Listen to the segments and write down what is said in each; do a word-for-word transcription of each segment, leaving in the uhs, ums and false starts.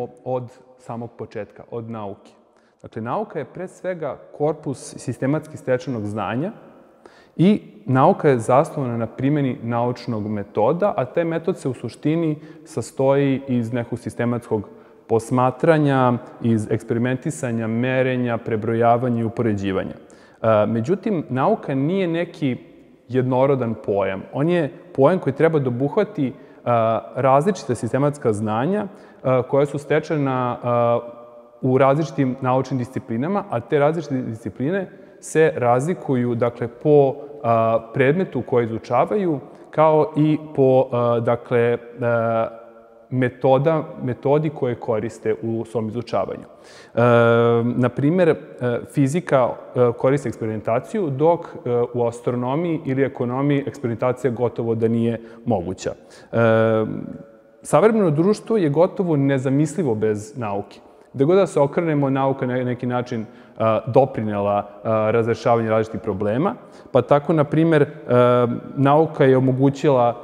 krenemo od samog početka, od nauke. Dakle, nauka je pre svega korpus sistematski stečenog znanja i nauka je zasnovana na primjeni naučnog metoda, a taj metod se u suštini sastoji iz nekog sistematskog posmatranja, iz eksperimentisanja, merenja, prebrojavanja i upoređivanja. Međutim, nauka nije neki jednorodan pojam. On je pojam koji treba da obuhvati različite sistematska znanja koja su stečena u različitim naučnim disciplinama, a te različite discipline se razlikuju, dakle, po predmetu koje izučavaju, kao i po, dakle, metoda, metodi koje koriste u svom izučavanju. Naprimer, fizika koriste eksperimentaciju, dok u astronomiji ili ekonomiji eksperimentacija gotovo da nije moguća. Savremeno društvo je gotovo nezamislivo bez nauke. Gde god da se okrenemo, nauka na neki način doprinela razrešavanju različitih problema, pa tako, na primer, nauka je omogućila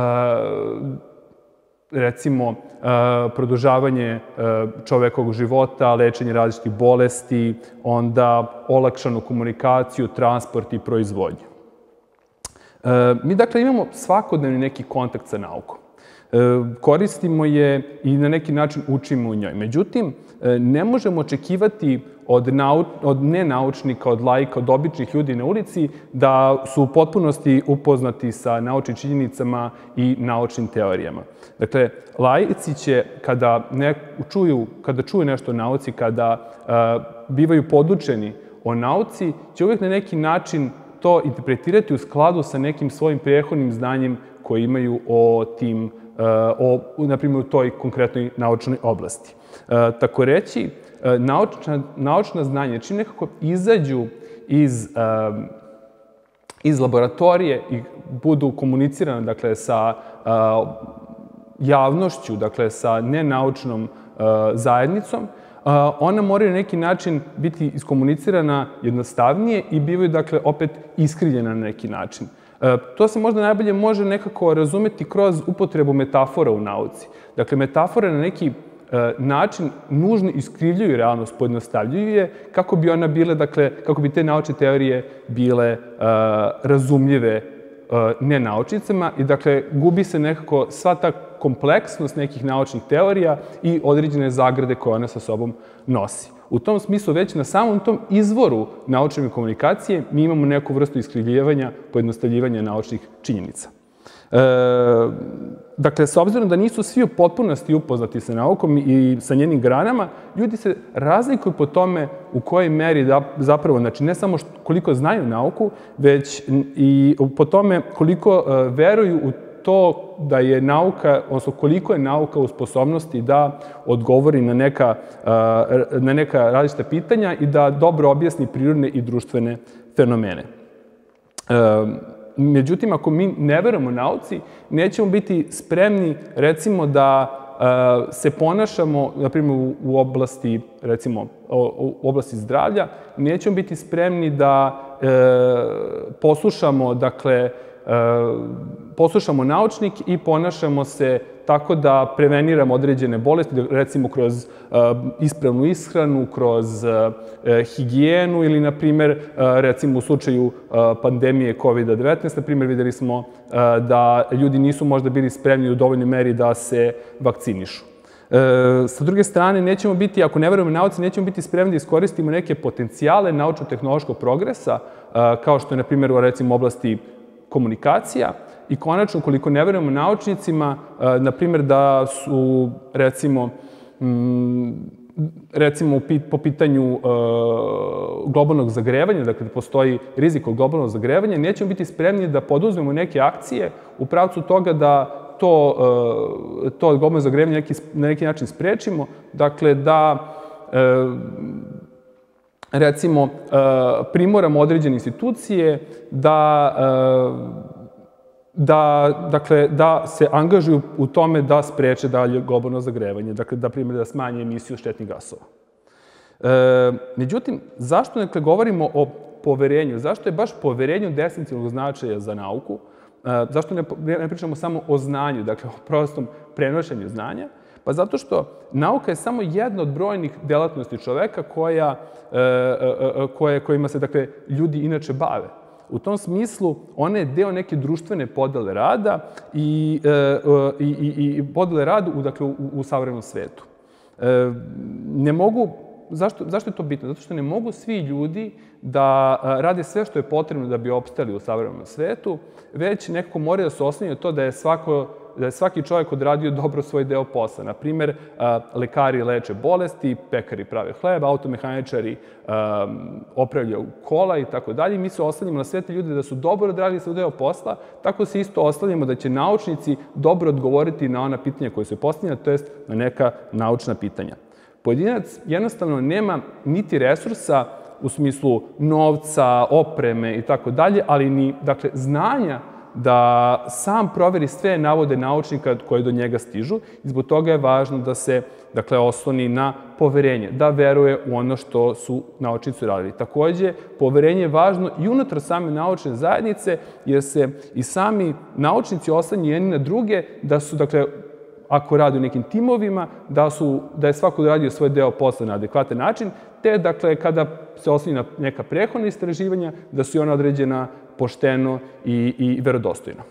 recimo, produžavanje čovekovog života, lečenje različitih bolesti, onda olakšanu komunikaciju, transport i proizvodnju. Mi, dakle, imamo svakodnevni neki kontakt sa naukom. Koristimo je i na neki način učimo u njoj. Međutim, ne možemo očekivati od nenaučnika, od laika, od običnih ljudi na ulici da su u potpunosti upoznati sa naučnim činjenicama i naučnim teorijama. Dakle, laici će, kada čuju, kada čuju nešto o nauci, kada bivaju podučeni o nauci, će uvijek na neki način to interpretirati u skladu sa nekim svojim prethodnim znanjem koje imaju o tim, na primjer, u toj konkretnoj naučnoj oblasti. Tako reći, naučna znanja, čim nekako izađu iz laboratorije i budu komunicirane, dakle, sa javnošću, dakle, sa nenaučnom zajednicom, ona moraju na neki način biti iskomunicirana jednostavnije i bivaju, dakle, opet iskrivljena na neki način. To se možda najbolje može nekako razumeti kroz upotrebu metafora u nauci. Dakle, metafore na neki način nužno iskrivljuju realnost, pojednostavljuju je, kako bi ona bile, dakle, kako bi te naučne teorije bile razumljive nenaučnicama i, dakle, gubi se nekako sva ta kompleksnost nekih naučnih teorija i određene zagrade koje ona sa sobom nosi. U tom smislu, već na samom tom izvoru naučne komunikacije mi imamo neku vrstu iskrivljivanja, pojednostavljivanja naučnih činjenica. Dakle, s obzirom da nisu svi u potpunosti upoznati sa naukom i sa njenim granama, ljudi se razlikuju po tome u kojoj meri zapravo, znači ne samo koliko znaju nauku, već i po tome koliko veruju u to da je nauka, odnosno koliko je nauka u sposobnosti da odgovori na neka različita pitanja i da dobro objasni prirodne i društvene fenomene. Međutim, ako mi ne verujemo nauci, nećemo biti spremni, recimo, da se ponašamo, na primjer, u oblasti, recimo, u oblasti zdravlja, nećemo biti spremni da poslušamo, dakle, poslušamo naučnik i ponašamo se tako da preveniramo određene bolesti, recimo kroz ispravnu ishranu, kroz higijenu ili, na primjer, recimo u slučaju pandemije kovida devetnaest, na primjer, videli smo da ljudi nisu možda bili spremni u dovoljnoj meri da se vakcinišu. Sa druge strane, nećemo biti, ako ne verujemo nauci, nećemo biti spremni da iskoristimo neke potencijale naučno-tehnološkog progresa, kao što je, na primjer, u, recimo, oblasti komunikacija i konačno, koliko ne verujemo naučnicima, na primjer, da su, recimo, recimo po pitanju globalnog zagrevanja, dakle da postoji rizik od globalnog zagrevanja, nećemo biti spremni da poduzmemo neke akcije u pravcu toga da to globalno zagrevanje na neki način sprečimo, dakle da recimo primoramo određene institucije da se angažuju u tome da spreče dalje globalno zagrevanje, dakle da primjer da smanje emisiju štetnih gasova. Međutim, zašto govorimo o poverenju? Zašto je baš poverenje od esencijalnog značaja za nauku? Zašto ne pričamo samo o znanju, dakle o prostom prenošenju znanja? Pa zato što nauka je samo jedna od brojnih delatnosti čoveka koja, koje, kojima se dakle, ljudi inače bave. U tom smislu, ona je deo neke društvene podele rada i, i, i, i podele rada u, dakle, u, u savremenom svetu. Ne mogu, zašto, zašto je to bitno? Zato što ne mogu svi ljudi da rade sve što je potrebno da bi opstali u savremenom svetu, već nekako moraju da se oslanjaju to da je svako da je svaki čovjek odradio dobro svoj deo posla. Naprimer, lekari leče bolesti, pekari prave hleb, automehaničari opravljaju kola i tako dalje. Mi se oslanjamo na sve te ljude da su dobro odradili svoj deo posla, tako se isto oslanjamo da će naučnici dobro odgovoriti na ona pitanja koje su postavljena, to jest na neka naučna pitanja. Pojedinac jednostavno nema niti resursa u smislu novca, opreme i tako dalje, ali ni, dakle, znanja da sam proveri sve navode naučnika koje do njega stižu i zbog toga je važno da se, dakle, osloni na poverenje, da veruje u ono što su naučnici radili. Takođe, poverenje je važno i unutar same naučne zajednice, jer se i sami naučnici oslanjaju jedni na druge, da su, dakle, ako radi u nekim timovima, da, su, da je svako radio svoj deo posla na adekvatan način, te, dakle, kada se osloni na neka prethodna istraživanja, da su i ona određena pošteno i, i verodostojno.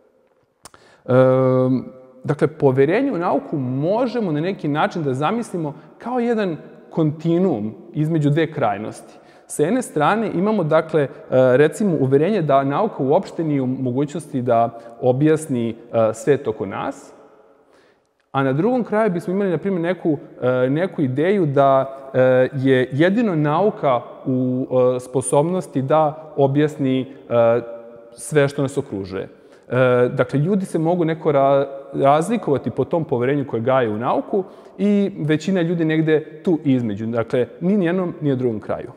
E, dakle, poverenje u nauku možemo na neki način da zamislimo kao jedan kontinuum između dve krajnosti. Sa jedne strane imamo, dakle, recimo, uverenje da nauka uopšte nije u mogućnosti da objasni svet oko nas, a na drugom kraju bismo imali, na primjer, neku, neku ideju da je jedino nauka u sposobnosti da objasni sve što nas okružuje. Dakle, ljudi se mogu neko razlikovati po tom poverenju koje gaje u nauku i većina ljudi negde tu između. Dakle, ni na jednom, ni na drugom kraju.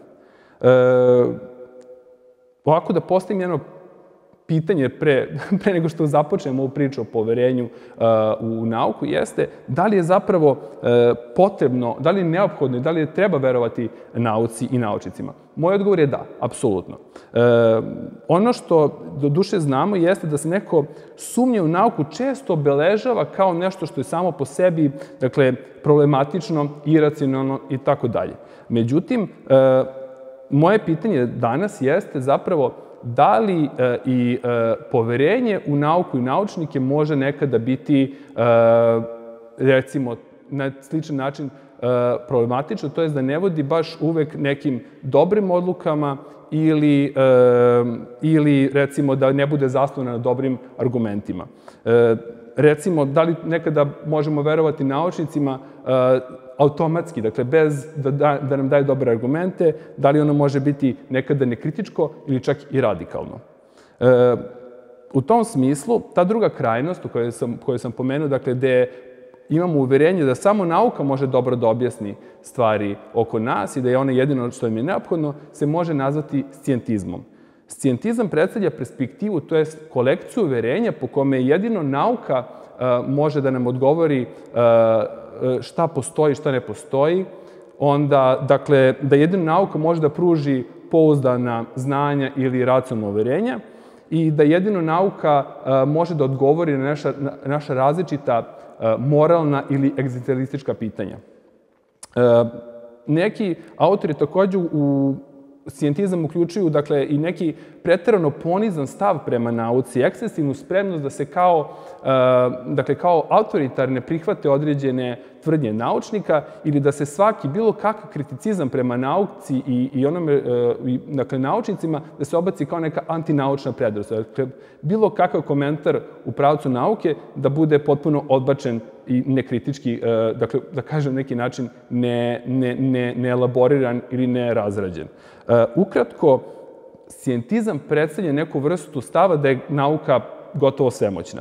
Ovako da postavim jedno pitanje pre, pre nego što započnemo ovu priču o poverenju uh, u nauku jeste da li je zapravo uh, potrebno, da li je neophodno i da li treba verovati nauci i naučnicima. Moj odgovor je da, apsolutno. Uh, ono što do duše znamo jeste da se neko sumnje u nauku često obeležava kao nešto što je samo po sebi, dakle, problematično, iracionalno i tako dalje. Međutim, uh, moje pitanje danas jeste zapravo da li e, i e, poverenje u nauku i naučnike može nekada biti, e, recimo, na sličan način e, problematično, to je da ne vodi baš uvek nekim dobrim odlukama ili, e, ili recimo, da ne bude zasnovana na dobrim argumentima. E, recimo, da li nekada možemo verovati naučnicima e, automatski, dakle, bez da, da, da nam daju dobre argumente, da li ono može biti nekada nekritičko ili čak i radikalno. E, u tom smislu, ta druga krajnost koju sam, koju sam pomenuo, dakle, gde imamo uverenje da samo nauka može dobro da objasni stvari oko nas i da je ona jedino što im je neophodno, se može nazvati scijentizmom. Scijentizam predstavlja perspektivu, to je kolekciju uverenja po kome jedino nauka uh, može da nam odgovori uh, šta postoji, šta ne postoji, onda, dakle, da jedino nauka može da pruži pouzdana znanja ili racionalna uverenja i da jedino nauka uh, može da odgovori na naša, na naša različita uh, moralna ili egzistencijalistička pitanja. Uh, neki autori takođe u scijentizam uključuju, dakle, i neki preterano ponizan stav prema nauci, ekscesivnu spremnost da se kao, dakle, kao autoritarne prihvate određene tvrdnje naučnika ili da se svaki bilo kakav kriticizam prema nauci i, i onome, i, dakle, naučnicima, da se obaci kao neka antinaučna prednost. Dakle, bilo kakav komentar u pravcu nauke da bude potpuno odbačen i nekritički, dakle, da kažem neki način, ne, ne, ne, ne elaboriran ili ne razrađen. Ukratko, scijentizam predstavlja neku vrstu stava da je nauka gotovo svemoćna.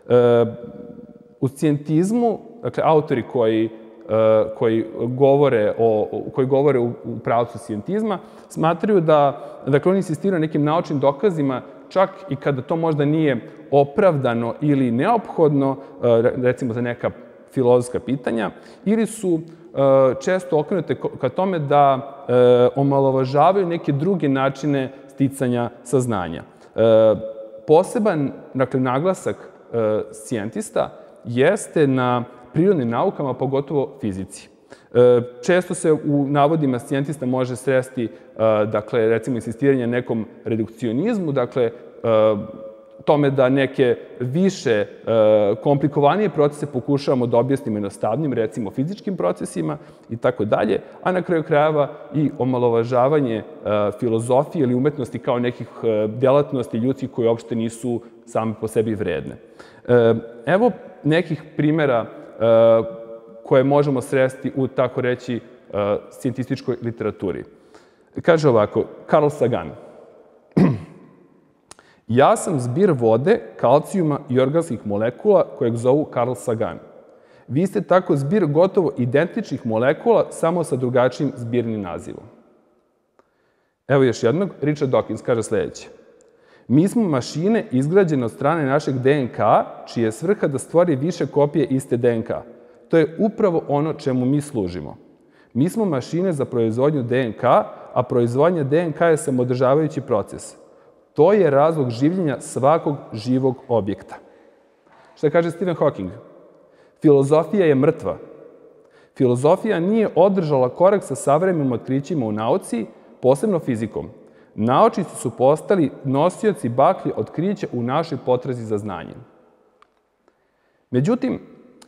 U scijentizmu, dakle, autori koji, koji govore, o, koji govore u, u pravcu scijentizma smatraju da, dakle, oni insistiraju na nekim naučnim dokazima čak i kada to možda nije opravdano ili neophodno, recimo za neka filozofska pitanja, ili su često okrenute ka tome da omalovažavaju neke druge načine sticanja saznanja. Poseban, dakle, naglasak scijentista jeste na prirodnim naukama, pogotovo fizici. Često se u navodima scijentista može sresti, dakle, recimo, insistiranje na nekom redukcionizmu, dakle, tome da neke više komplikovanije procese pokušavamo da objasnimo jednostavnim, recimo fizičkim procesima i tako dalje, a na kraju krajeva i omalovažavanje filozofije ili umetnosti kao nekih delatnosti ljudskih koje uopšte nisu same po sebi vredne. Evo nekih primjera koje možemo sresti u, tako reći, scijentističkoj literaturi. Kaže ovako, Carl Sagan. Ja sam zbir vode, kalcijuma i organskih molekula kojeg zovu Carl Sagan. Vi ste tako zbir gotovo identičnih molekula, samo sa drugačijim zbirnim nazivom. Evo još jednog, Richard Dawkins kaže sljedeće. Mi smo mašine izgrađene od strane našeg D N K, čija je svrha da stvori više kopije iste D N K. To je upravo ono čemu mi služimo. Mi smo mašine za proizvodnju D N K, a proizvodnja D N K je samodržavajući proces. To je razlog življenja svakog živog objekta. Šta kaže Stephen Hawking? Filozofija je mrtva. Filozofija nije održala korak sa savremenim otkrićima u nauci, posebno fizikom. Naučnici su postali nosioci baklje otkrića u našoj potrazi za znanjem. Međutim,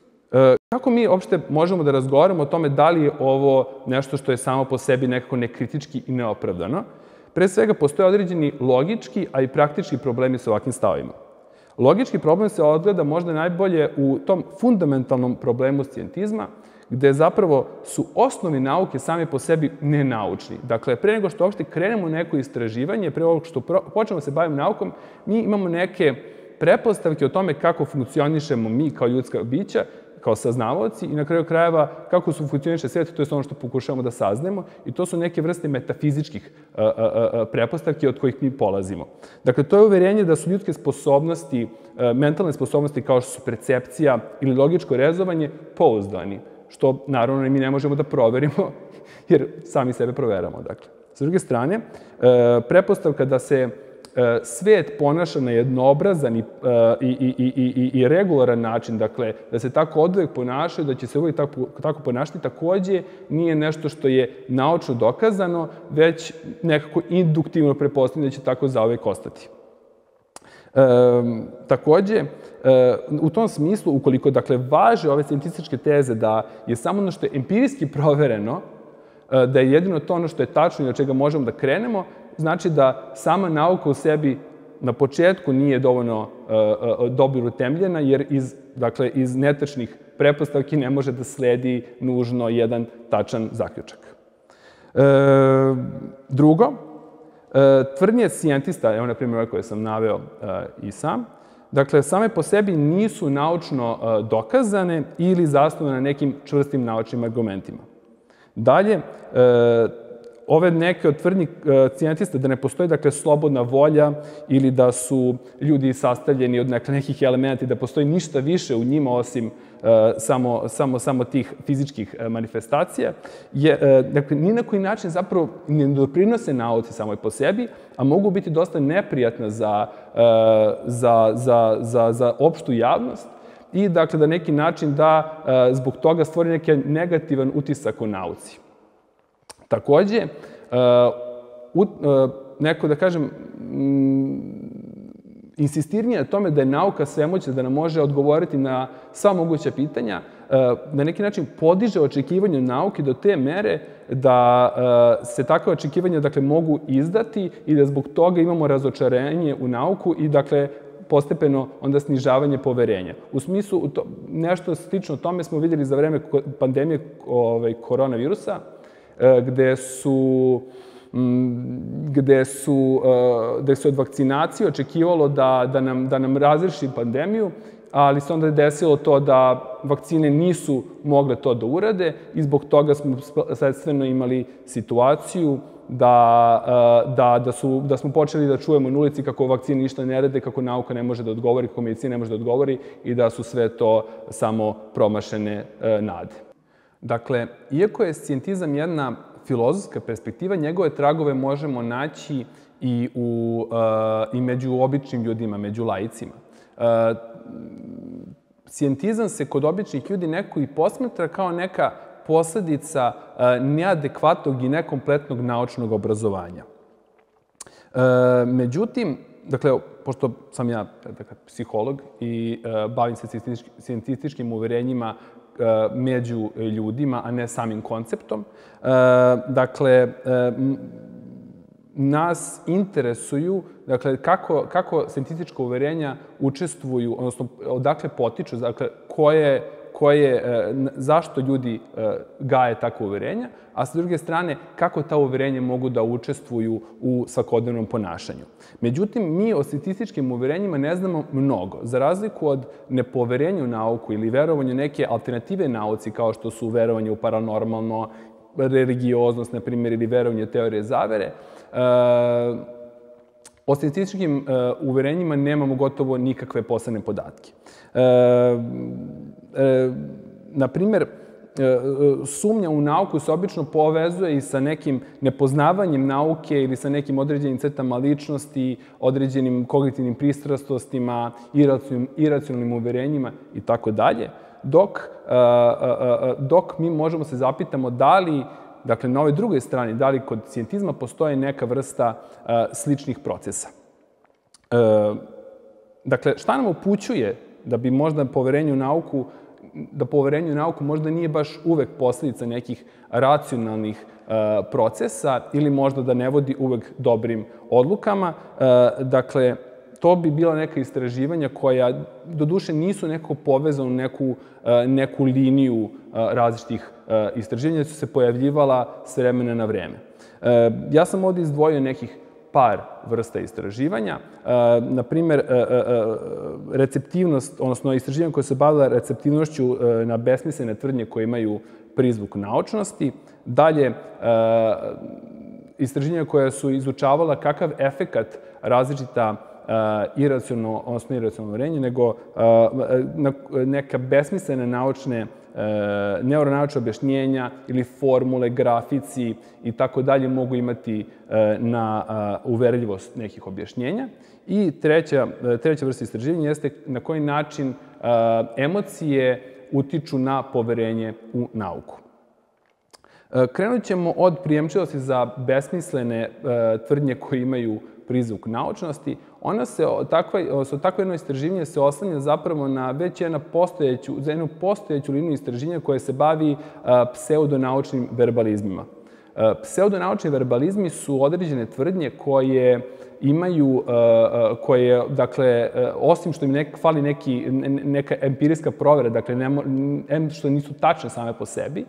kako mi uopšte možemo da razgovaramo o tome da li je ovo nešto što je samo po sebi nekako nekritički i neopravdano? Pre svega, postoje određeni logički, a i praktički problemi sa ovakvim stavima. Logički problem se ogleda možda najbolje u tom fundamentalnom problemu scijentizma, gde zapravo su osnovi nauke same po sebi nenaučni. Dakle, pre nego što uopšte krenemo u neko istraživanje, pre ovog što počnemo da se bavimo naukom, mi imamo neke pretpostavke o tome kako funkcionišemo mi kao ljudska bića, kao saznavaoci i na kraju krajeva kako su funkcioniše svijet, to je ono što pokušavamo da saznamo i to su neke vrste metafizičkih pretpostavki od kojih mi polazimo. Dakle, to je uverenje da su ljudske sposobnosti, mentalne sposobnosti kao što su percepcija ili logičko rezovanje pouzdani, što naravno mi ne možemo da proverimo jer sami sebe proveramo. Dakle, s druge strane, pretpostavka da se svet ponaša na jednobrazan i, i, i, i, i regularan način, dakle, da se tako oduvek ponašaju, da će se uvijek tako, tako ponašati, takođe nije nešto što je naučno dokazano, već nekako induktivno pretpostavljeno da će tako zauvek ostati. E, takođe, e, u tom smislu, ukoliko dakle, važe ove scientističke teze da je samo ono što je empirijski provereno, da je jedino to ono što je tačno i od čega možemo da krenemo, znači da sama nauka u sebi na početku nije dovoljno dobro utemeljena, jer iz, dakle, iz netačnih pretpostavki ne može da sledi nužno jedan tačan zaključak. E, drugo, e, tvrdnje scijentista, evo na primjer ove koje sam naveo e, i sam, dakle, same po sebi nisu naučno e, dokazane ili zasnovane na nekim čvrstim naučnim argumentima. Dalje, e, ove neke od tvrdnji scijentista da ne postoji, dakle, slobodna volja ili da su ljudi sastavljeni od nekih elementa i da postoji ništa više u njima osim samo, samo, samo tih fizičkih manifestacija, je, dakle, ni na koji način zapravo ne doprinose nauci samoj po sebi, a mogu biti dosta neprijatna za, za, za, za, za opštu javnost i, dakle, da neki način da zbog toga stvori neki negativan utisak o nauci. Takođe, neko, da kažem, insistiranje na tome da je nauka svemoćna, da nam može odgovoriti na sva moguća pitanja, na neki način podiže očekivanje nauke do te mere da se takve očekivanja, dakle, mogu izdati i da zbog toga imamo razočarenje u nauku i, dakle, postepeno onda snižavanje poverenja. U smislu, nešto slično tome smo vidjeli za vreme pandemije koronavirusa, gde su, gde su, gde se od vakcinacije očekivalo da, da, nam, da nam razreši pandemiju, ali se onda desilo to da vakcine nisu mogle to da urade i zbog toga smo sledstveno imali situaciju da, da, da, su, da smo počeli da čujemo na ulici kako vakcine ništa ne rade, kako nauka ne može da odgovori, kako medicina ne može da odgovori i da su sve to samo promašene nade. Dakle, iako je scijentizam jedna filozofska perspektiva, njegove tragove možemo naći i, u, i među običnim ljudima, među laicima. scijentizam se kod običnih ljudi neko i posmatra kao neka posledica neadekvatnog i nekompletnog naučnog obrazovanja. Međutim, dakle, pošto sam ja psiholog i bavim se scijentističkim uverenjima među ljudima, a ne samim konceptom, dakle, nas interesuju, dakle, kako, kako scijentistička uverenja učestvuju, odnosno, odakle potiču, dakle, koje, koje, zašto ljudi gaje takve uverenja, a s druge strane, kako ta uverenja mogu da učestvuju u svakodnevnom ponašanju. Međutim, mi o statističkim uverenjima ne znamo mnogo. Za razliku od nepoverenja u nauku ili verovanja neke alternative nauci, kao što su verovanje u paranormalno, religioznost, na primjer, ili verovanje teorije zavere, o statističkim uverenjima nemamo gotovo nikakve posebne podatke. Na primjer, sumnja u nauku se obično povezuje i sa nekim nepoznavanjem nauke ili sa nekim određenim crtama ličnosti, određenim kognitivnim pristrasnostima, iracionalnim uverenjima i tako dalje, dok, dok mi možemo se zapitamo da li, dakle, na ovoj drugoj strani, da li kod scijentizma postoje neka vrsta sličnih procesa. Dakle, šta nam upućuje da bi možda poverenje u nauku da poverenje u nauku možda nije baš uvek posledica nekih racionalnih procesa ili možda da ne vodi uvek dobrim odlukama. Dakle, to bi bila neka istraživanja koja, doduše, nisu nekako povezana u neku, neku liniju različitih istraživanja, su se pojavljivala s vremena na vreme. Ja sam ovdje izdvojio nekih par vrsta istraživanja. Na primjer, receptivnost, odnosno istraživanja koje se bavila receptivnošću na besmislene tvrdnje koje imaju prizvuk naučnosti. Dalje, istraživanja koja su izučavala kakav efekat različita iracionalno, odnosno iracionalno uverenje, nego neka besmislene naučne neuronaučne objašnjenja ili formule, grafici i tako dalje mogu imati na uverljivost nekih objašnjenja. I treća, treća vrsta istraživanja jeste na koji način emocije utiču na poverenje u nauku. Krenut ćemo od prijemčivosti za besmislene tvrdnje koje imaju prizvuk naučnosti. Ona se, takva, takvo jedno istraživanje se oslanja zapravo na već jednu postojeću, za jednu postojeću liniju istraživanja koja se bavi pseudonaučnim verbalizmima. Pseudonaučni verbalizmi su određene tvrdnje koje imaju, koje, dakle, osim što im nek, fali neki, neka empirijska provera, dakle, em što nisu tačne same po sebi,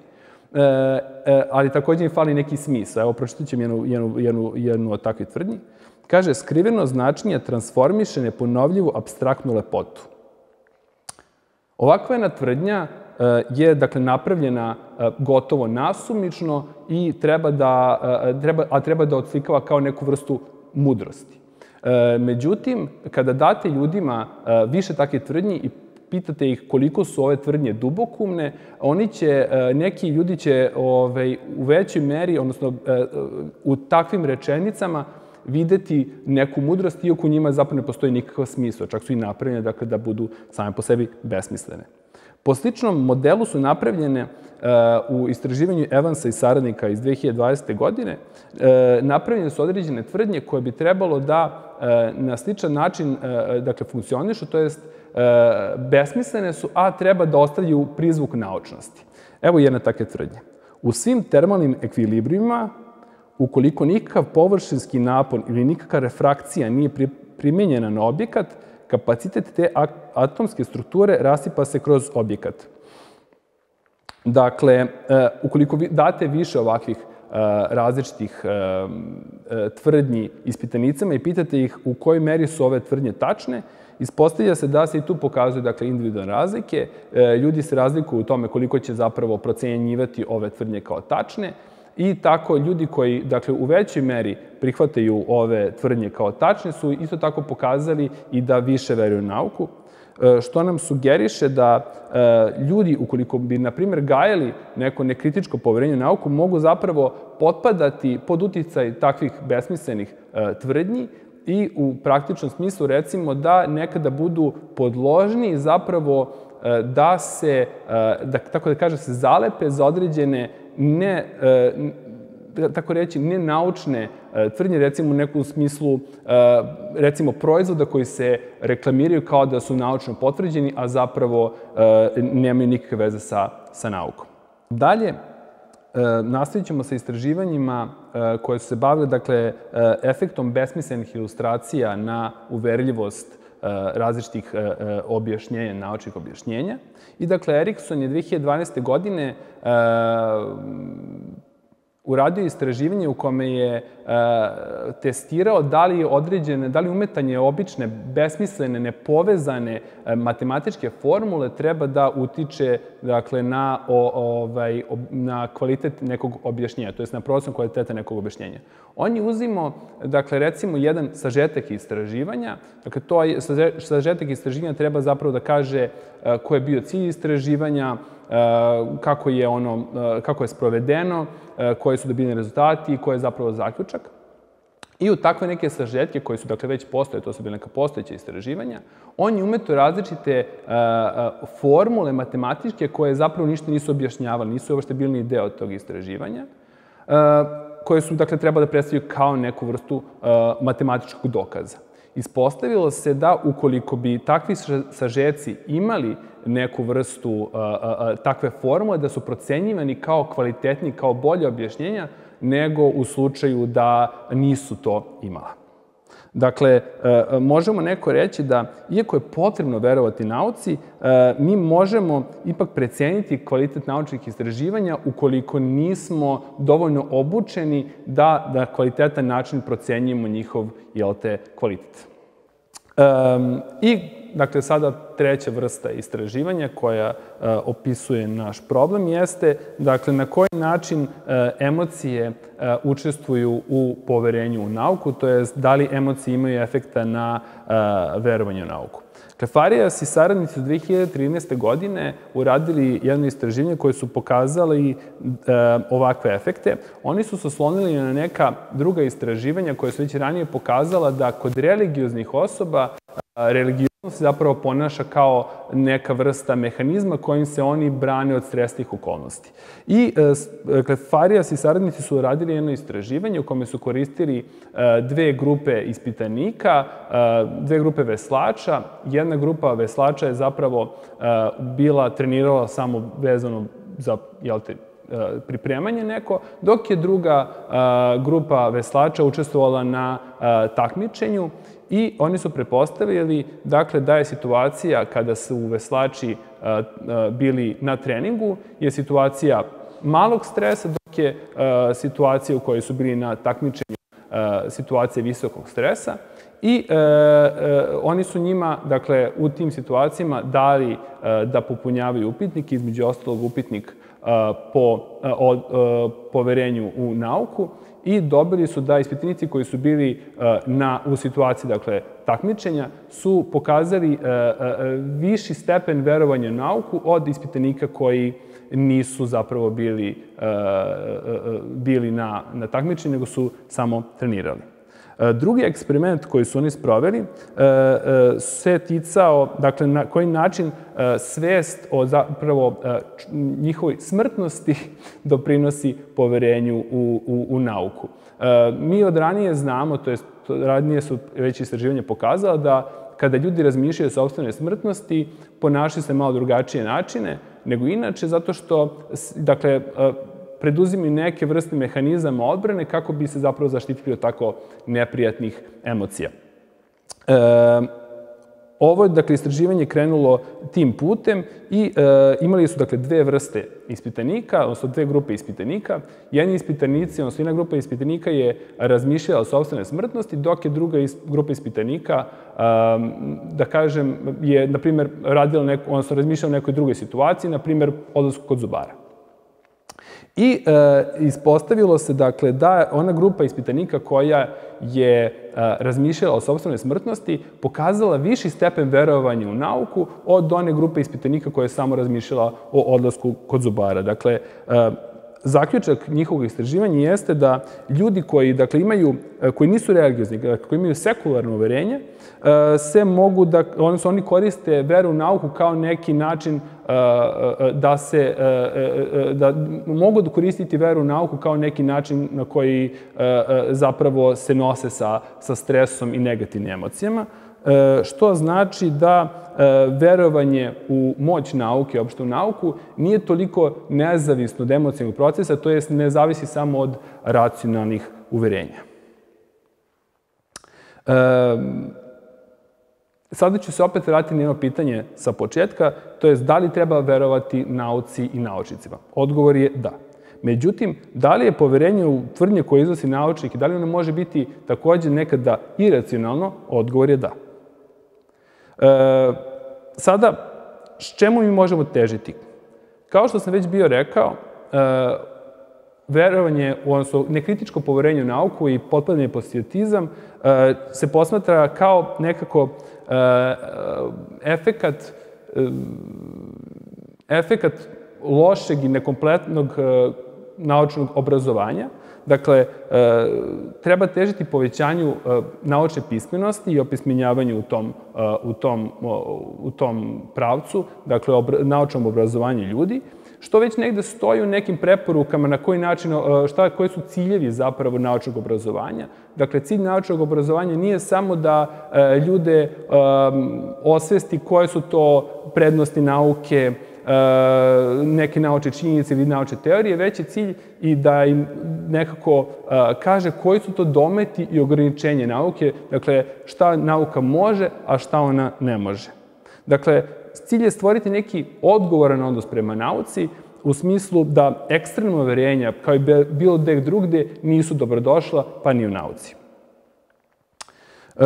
ali također im fali neki smisao. Evo, pročitat ću jednu, jednu, jednu, jednu od takvih tvrdnji. Kaže, skriveno značenje transformiše neponovljivu apstraktnu lepotu. Ovakva jedna tvrdnja je, dakle, napravljena gotovo nasumično i treba da, treba, a treba da odslikava kao neku vrstu mudrosti. Međutim, kada date ljudima više takve tvrdnji i pitate ih koliko su ove tvrdnje dubokumne, oni će, neki ljudi će ovaj, u većoj meri, odnosno u takvim rečenicama, videti neku mudrost, iako u njima zapravo ne postoji nikakav smisao. Čak su i napravljene, dakle, da budu same po sebi besmislene. Po sličnom modelu su napravljene u istraživanju Evansa i saradnika iz dve hiljade dvadesete. godine. Napravljene su određene tvrdnje koje bi trebalo da na sličan način, dakle, funkcionišu, to jest besmislene su, a treba da ostavljaju prizvuk naučnosti. Evo jedna takve tvrdnje. U svim termalnim ekvilibrijima, ukoliko nikakav površinski napon ili nikakva refrakcija nije primijenjena na objekat, kapacitet te atomske strukture rasipa se kroz objekat. Dakle, ukoliko date više ovakvih različitih tvrdnji ispitanicama i pitate ih u kojoj meri su ove tvrdnje tačne, ispostavlja se da se i tu pokazuju, dakle, individualne razlike. Ljudi se razlikuju u tome koliko će zapravo procenjivati ove tvrdnje kao tačne i tako ljudi koji, dakle, u većoj meri prihvataju ove tvrdnje kao tačne su isto tako pokazali i da više veruju u nauku, što nam sugeriše da ljudi, ukoliko bi, na primjer, gajali neko nekritičko poverenje u nauku, mogu zapravo potpadati pod uticaj takvih besmislenih tvrdnji i u praktičnom smislu, recimo, da nekada budu podložni zapravo da se, da, tako da kaže, se zalepe za određene ne, tako reći, nenaučne tvrdnje, recimo u nekom smislu, recimo proizvoda koji se reklamiraju kao da su naučno potvrđeni, a zapravo nemaju nikakve veze sa, sa naukom. Dalje, nastavit ćemo sa istraživanjima koje su se bavile, dakle, efektom besmislenih ilustracija na uverljivost različitih objašnjenja, naučnih objašnjenja. I, dakle, Erikson je dve hiljade dvanaeste. godine uradio istraživanje u kome je testirao da li određene, da li umetanje obične, besmislene, nepovezane matematičke formule treba da utiče, dakle, na, ovaj, na kvalitet nekog objašnjenja, to jest na procenu kvaliteta nekog objašnjenja. On je uzimao, dakle, recimo, jedan sažetak istraživanja. Dakle, to je, sažetak istraživanja treba zapravo da kaže ko je bio cilj istraživanja, kako je ono, kako je sprovedeno, koji su dobili rezultati i koji je zapravo zaključak. I u takve neke sažetke koje su, dakle, već postoje, to su bile neka postojeća istraživanja, on je umeto različite formule matematičke koje zapravo ništa nisu objašnjavali, nisu uopšte bili ni deo tog istraživanja, koje su, dakle, trebali da predstavljaju kao neku vrstu matematičkog dokaza. Ispostavilo se da ukoliko bi takvi sažeci imali neku vrstu takve formule, da su procenjivani kao kvalitetni, kao bolje objašnjenja, nego u slučaju da nisu to imala. Dakle, možemo neko reći da, iako je potrebno verovati nauci, mi možemo ipak preceniti kvalitet naučnih istraživanja ukoliko nismo dovoljno obučeni da na kvalitetan način procenjujemo njihov, jel te, kvalitet. I, dakle, sada treća vrsta istraživanja koja opisuje naš problem jeste, dakle, na koji način emocije učestvuju u poverenju u nauku, to je da li emocije imaju efekta na verovanje u nauku. Dakle, Farias i saradnici u dve hiljade trinaeste. godine uradili jedno istraživanje koje su pokazali ovakve efekte. Oni su se oslonili na neka druga istraživanja koje su već ranije pokazala da kod religioznih osoba religioznost se zapravo ponaša kao neka vrsta mehanizma kojim se oni brane od stresnih okolnosti. I, dakle, Farias i saradnici su uradili jedno istraživanje u kome su koristili dve grupe ispitanika, dve grupe veslača. Jedna grupa veslača je zapravo bila, trenirala samo vezano za, jel te, pripremanje neko, dok je druga grupa veslača učestvovala na takmičenju i oni su pretpostavili, dakle, da je situacija kada su veslači bili na treningu, je situacija malog stresa, dok je situacija u kojoj su bili na takmičenju situacija visokog stresa. I oni su njima, dakle, u tim situacijama dali da popunjavaju upitnik, između ostalog upitnik po poverenju u nauku, i dobili su da ispitanici koji su bili u situaciji, dakle, takmičenja, su pokazali viši stepen verovanja u nauku od ispitanika koji nisu zapravo bili na takmičenju, nego su samo trenirali. Drugi eksperiment koji su oni sproveli se ticao, dakle, na koji način svest o zapravo njihovoj smrtnosti doprinosi poverenju u nauku. Mi od ranije znamo, to je ranije su već istraživanja pokazala da kada ljudi razmišljaju o sopstvenoj smrtnosti, ponašaju se malo drugačije načine nego inače, zato što, dakle, preduzimaju neke vrste mehanizama odbrane kako bi se zapravo zaštitili od tako neprijatnih emocija. Ovo je, dakle, istraživanje krenulo tim putem i imali su, dakle, dve vrste ispitanika, odnosno dve grupe ispitanika. Jedni ispitanici, odnosno jedna grupa ispitanika je razmišljala o sopstvenoj smrtnosti, dok je druga grupa ispitanika, da kažem, je, na primjer, radila neku, odnosno razmišljala o nekoj drugoj situaciji, na primjer, odlasku kod zubara. I ispostavilo se, dakle, da ona grupa ispitanika koja je razmišljala o sopstvenoj smrtnosti pokazala viši stepen verovanja u nauku od one grupe ispitanika koja je samo razmišljala o odlasku kod zubara. Dakle, zaključak njihovog istraživanja jeste da ljudi koji, dakle, imaju, koji nisu religiozni, koji imaju sekularno uverenje, se mogu da, odnosno oni koriste veru u nauku kao neki način da se, da mogu da koristiti veru u nauku kao neki način na koji zapravo se nose sa, sa stresom i negativnim emocijama, što znači da verovanje u moć nauke, opšte u nauku, nije toliko nezavisno od emocionalnog procesa, to jest ne zavisi samo od racionalnih uverenja. Sada ću se opet vratiti na jedno pitanje sa početka, to jest da li treba verovati nauci i naučnicima. Odgovor je da. Međutim, da li je poverenje u tvrdnje koje iznosi naučnik i da li ono može biti takođe nekada iracionalno? Odgovor je da. E, sada, s čemu mi možemo težiti? Kao što sam već bio rekao, e, verovanje, odnosno nekritičko poverenje u nauku i potpadanje pozitivizam e, se posmatra kao nekako e, efekat, e, efekat lošeg i nekompletnog e, naučnog obrazovanja. Dakle, treba težiti povećanju naučne pismenosti i opismenjavanju u tom, u tom, u tom pravcu, dakle, naučnom obrazovanju ljudi, što već negde stoji u nekim preporukama na koji način, šta, koji su ciljevi zapravo naučnog obrazovanja. Dakle, cilj naučnog obrazovanja nije samo da ljude osvesti koje su to prednosti nauke, neke naučne činjenice ili naučne teorije, već je cilj i da im nekako kaže koji su to dometi i ograničenje nauke, dakle, šta nauka može, a šta ona ne može. Dakle, cilj je stvoriti neki odgovoran odnos prema nauci, u smislu da ekstremna uverenja, kao i bilo gde drugde, nisu dobrodošla, pa ni u nauci. E,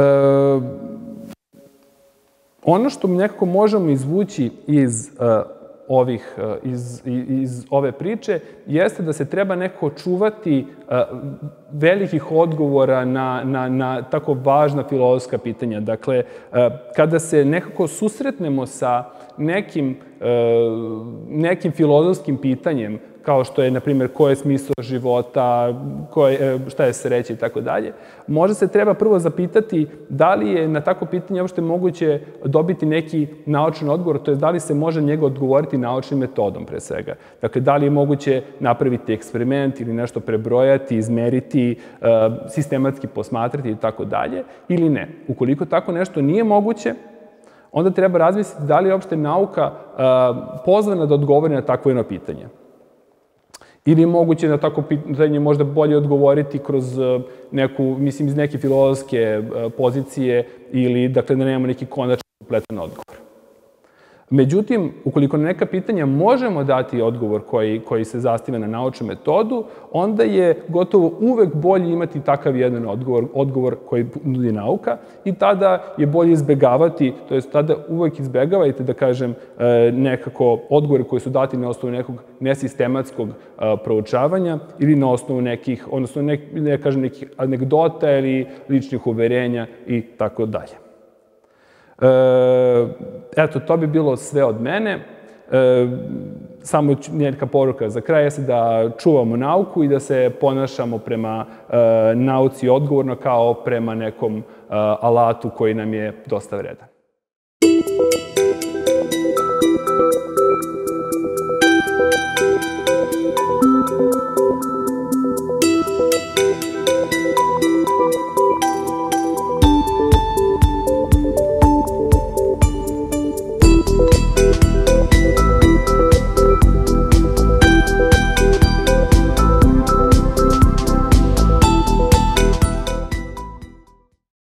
ono što nekako možemo izvući iz ovih, iz, iz ove priče, jeste da se treba nekako čuvati velikih odgovora na, na, na tako važna filozofska pitanja. Dakle, kada se nekako susretnemo sa nekim, nekim filozofskim pitanjem, kao što je, na primjer, ko je smisao života, šta je sreća i tako dalje, možda se treba prvo zapitati da li je na tako pitanje uopšte moguće dobiti neki naučan odgovor, to je da li se može njega odgovoriti naučnim metodom, pre svega. Dakle, da li je moguće napraviti eksperiment ili nešto prebrojati, izmeriti, sistematski posmatrati i tako dalje, ili ne. Ukoliko tako nešto nije moguće, onda treba razmisliti da li je uopšte nauka pozvana da odgovori na takvo jedno pitanje. Ili je moguće na tako pitanje možda bolje odgovoriti kroz neku, mislim, iz neke filozofske pozicije ili, dakle, da nemamo neki konačni kompletan odgovor. Međutim, ukoliko na neka pitanja možemo dati odgovor koji, koji se zasniva na naučnu metodu, onda je gotovo uvek bolje imati takav jedan odgovor, odgovor koji nudi nauka i tada je bolje izbegavati, to jest tada uvek izbegavajte, da kažem, nekako odgovore koji su dati na osnovu nekog nesistematskog proučavanja ili na osnovu nekih, odnosno ne, ne kažem, nekih anegdota ili ličnih uverenja i tako dalje. Eto, to bi bilo sve od mene. Samo neka poruka za kraj jeste da čuvamo nauku i da se ponašamo prema nauci odgovorno kao prema nekom alatu koji nam je dosta vredan.